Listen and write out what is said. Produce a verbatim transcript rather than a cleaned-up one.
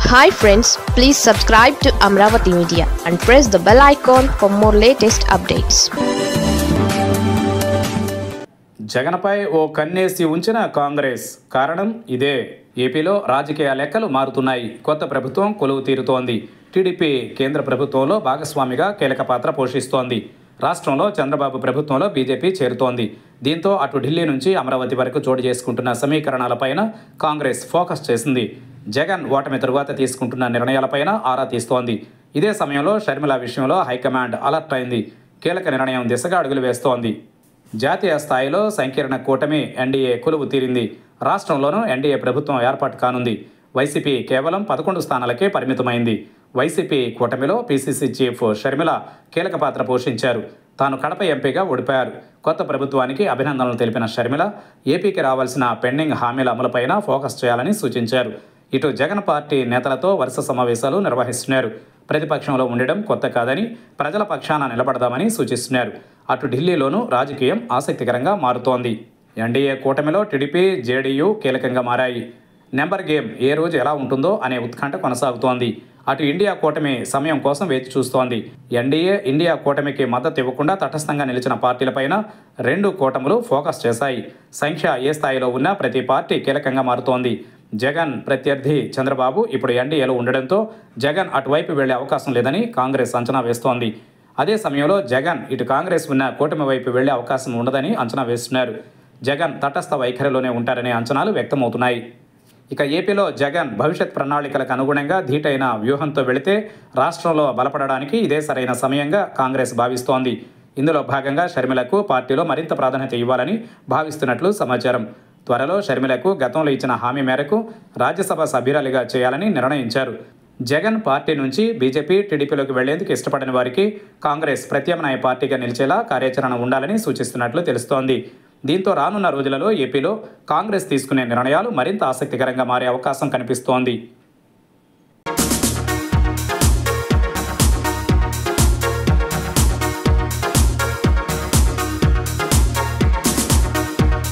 Hi friends, please subscribe to Amravati Media and press the bell icon for more latest updates. జగన్పై ఓ కన్నేసి ఉంచిన కాంగ్రెస్ కారణం ఇదే. ఏపీలో రాజకీయ లెక్కలు మారుతున్నాయి. కొత్త ప్రభుత్వం కొలువు తీరుతోంది. టీడీపీ కేంద్ర ప్రభుత్వంలో భాగస్వామిగా కీలక పాత్ర పోషిస్తోంది. రాష్ట్రంలో చంద్రబాబు ప్రభుత్వంలో బీజేపీ చేరుతోంది. దీంతో అటు ఢిల్లీ నుంచి అమరావతి వరకు చోటు చేసుకుంటున్న సమీకరణాలపైన కాంగ్రెస్ ఫోకస్ చేసింది. జగన్ ఓటమి తరువాత తీసుకుంటున్న నిర్ణయాలపైన ఆరా తీస్తోంది. ఇదే సమయంలో షర్మిల విషయంలో హైకమాండ్ అలర్ట్ అయింది. కీలక నిర్ణయం దిశగా అడుగులు వేస్తోంది. జాతీయ స్థాయిలో సంకీర్ణ కూటమి ఎన్డీఏ కొలువు తీరింది. రాష్ట్రంలోనూ ఎన్డీఏ ప్రభుత్వం ఏర్పాటు కానుంది. వైసీపీ కేవలం పదకొండు స్థానాలకే పరిమితమైంది. వైసీపీ కూటమిలో పీసీసీ చీఫ్ షర్మిల కీలక పాత్ర పోషించారు. తాను కడప ఎంపీగా ఓడిపోయారు. కొత్త ప్రభుత్వానికి అభినందనలు తెలిపిన షర్మిల ఏపీకి రావాల్సిన పెండింగ్ హామీల అమలుపైన ఫోకస్ చేయాలని సూచించారు. ఇటు జగన్ పార్టీ నేతలతో వరుస సమావేశాలు నిర్వహిస్తున్నారు. ప్రతిపక్షంలో ఉండడం కొత్త కాదని, ప్రజల పక్షాన నిలబడదామని సూచిస్తున్నారు. అటు ఢిల్లీలోనూ రాజకీయం ఆసక్తికరంగా మారుతోంది. ఎన్డీఏ కూటమిలో టీడీపీ, జేడీయూ కీలకంగా మారాయి. నెంబర్ గేమ్ ఏ రోజు ఎలా ఉంటుందో అనే ఉత్కంఠ కొనసాగుతోంది. అటు ఇండియా కూటమి సమయం కోసం వేచి చూస్తోంది. ఎన్డీఏ, ఇండియా కూటమికి మద్దతు ఇవ్వకుండా తటస్థంగా నిలిచిన పార్టీలపైన రెండు కూటములు ఫోకస్ చేశాయి. సంఖ్య ఏ స్థాయిలో ఉన్నా ప్రతి పార్టీ కీలకంగా మారుతోంది. జగన్ ప్రత్యర్థి చంద్రబాబు ఇప్పుడు ఎన్డీఏలో ఉండడంతో జగన్ అటువైపు వెళ్లే అవకాశం లేదని కాంగ్రెస్ అంచనా వేస్తోంది. అదే సమయంలో జగన్ ఇటు కాంగ్రెస్ ఉన్న కూటమి వైపు వెళ్లే అవకాశం ఉండదని అంచనా వేస్తున్నారు. జగన్ తటస్థ వైఖరిలోనే ఉంటారనే అంచనాలు వ్యక్తమవుతున్నాయి. ఇక ఏపీలో జగన్ భవిష్యత్ ప్రణాళికలకు అనుగుణంగా ధీటైన వ్యూహంతో వెళితే రాష్ట్రంలో బలపడడానికి ఇదే సరైన సమయంగా కాంగ్రెస్ భావిస్తోంది. ఇందులో భాగంగా షర్మిలకు పార్టీలో మరింత ప్రాధాన్యత ఇవ్వాలని భావిస్తున్నట్లు సమాచారం. త్వరలో షర్మిలకు గతంలో ఇచ్చిన హామీ మేరకు రాజ్యసభ సభ్యురాలిగా చేయాలని నిర్ణయించారు. జగన్ పార్టీ నుంచి బీజేపీ, టీడీపీలోకి వెళ్లేందుకు ఇష్టపడని వారికి కాంగ్రెస్ ప్రత్యామ్నాయ పార్టీగా నిలిచేలా కార్యాచరణ ఉండాలని సూచిస్తున్నట్లు తెలుస్తోంది. దీంతో రానున్న రోజులలో ఏపీలో కాంగ్రెస్ తీసుకునే నిర్ణయాలు మరింత ఆసక్తికరంగా మారే అవకాశం కనిపిస్తోంది.